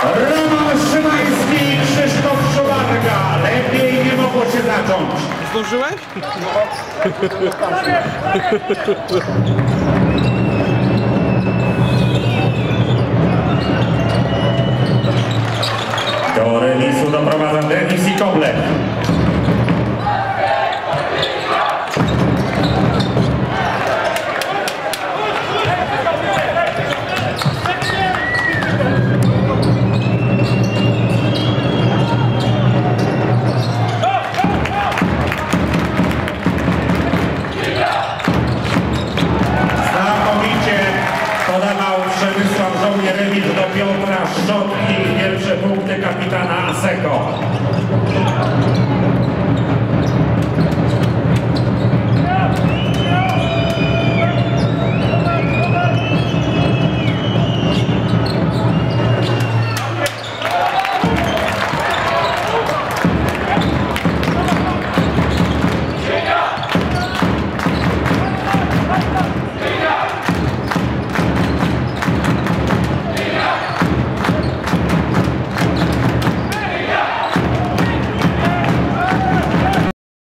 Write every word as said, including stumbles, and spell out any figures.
Roman Szymański i Krzysztof Szubarga. Lepiej nie mogło się zacząć. Zdążyłeś? Do remisu doprowadza Denis i Koblew. Podawał Przemysław Żołnierewicz do Piotra Szczotki, pierwsze punkty kapitana Aseko.